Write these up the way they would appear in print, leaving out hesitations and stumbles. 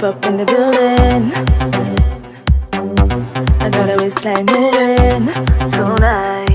Lollipop in the building. I got a waistline moving tonight.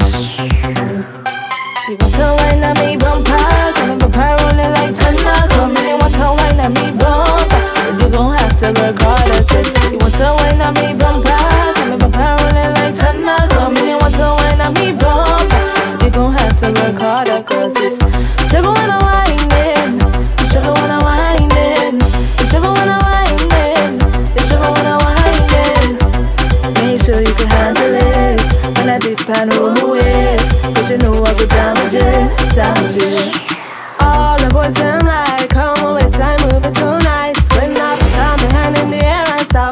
You want to wine at me bumper, coming bumper rolling like thunder. Come in and want to wine at me bumper, but you gon' have to work hard. I said you want to wine at me bumper, coming bumper rolling like thunder. Come in and want to wine at me bumper, you gon' have to work harder. Cause it's trouble when I'm whining, it's trouble when I'm whining, it's trouble when I'm whining, it's trouble when I'm whining. Make sure you can handle it when I dip and roll my waist, cause you know I go damage it, damage it. All the boys them like, come on waistline moving tonight. When I put my hand in the air and start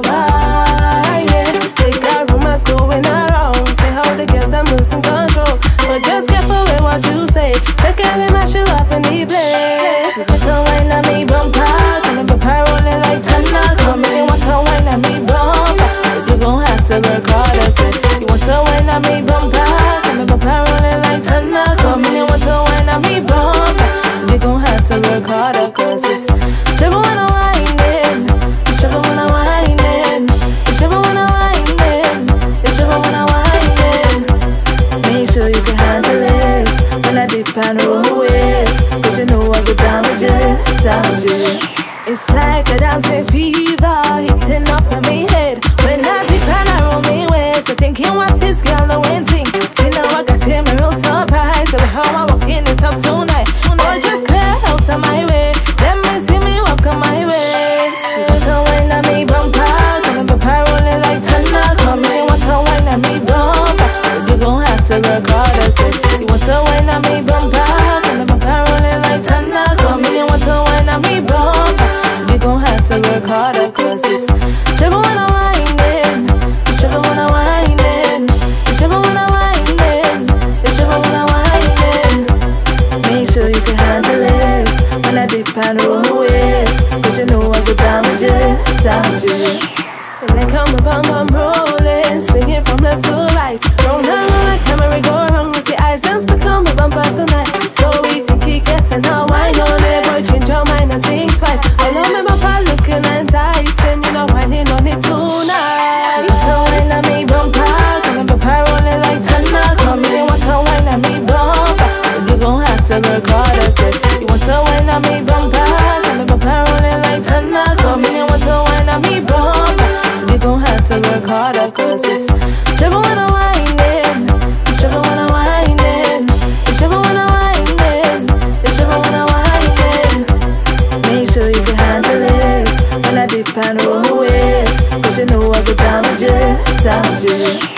whining, they got rumors going around, say how the girls are losing control. But just careful with what you say, take every match you up in the place. You want to wine at me bumper, coming bumper rolling like thunder. Come in and want to wine at me bumper, but you gon' have to work hard. I said you want to wine at me bumper, coming bumper rolling like thunder. Come in and want to wine at me bumper, you gon' have to work harder. Cause it's trouble when I'm whining, it's trouble when I'm whining, it's trouble when I'm whining, it's trouble when I'm whining. Make sure you can handle it when I dip and roll my waist, cause you know I go damage it, damage it. It's like a dancing fever hitting up in my head when I dip and I roll my waist. So thinking what this girl doing thing, you know I got him a real surprise of how I walk in it up tonight. Oh, just clear out of my way, let me see me walk on my waist. You want to wine at me bumper, coming bumper rolling like thunder. Come in and want to wine at me bumper, but you gon' have to work hard. I said you want to wine at me bumper, coming bumper rolling like thunder. Come in and want to wine at me bumper, you gon' have to work harder. Cause it's trouble when I'm whining, it's trouble when I'm whining, it's trouble when I'm whining, it's trouble when I'm whining. Make sure you can handle it when I dip and roll my waist, cause you know I go damage it, damage it. Like I'm a bum bum rolling, swinging from left to right, round and round like a merry-go-round. With the eyes I'm stuck on my bumper tonight, so we think he getting a wine on it. Boy, change your mind and think twice. All of my bumper looking enticing, you know whining on it tonight. So wine at me bumper, coming bumper rolling like thunder. Come in and want to wine at me bumper, but you gon' have to work hard. I said you want to wine at me bumper, coming bumper rolling like thunder. Come in and want to wine at me bumper, you gon' have to work harder. Cause it's trouble when I'm whining, it's trouble when I'm whining, it's trouble when I'm whining, it's trouble when I'm whining. Make sure you can handle it when I dip and roll my waist, cause you know I go damage it, damage it.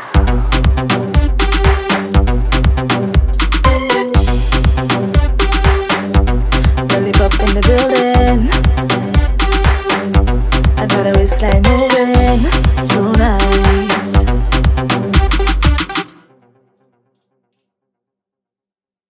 Lollipop in the building. I got a waistline moving tonight.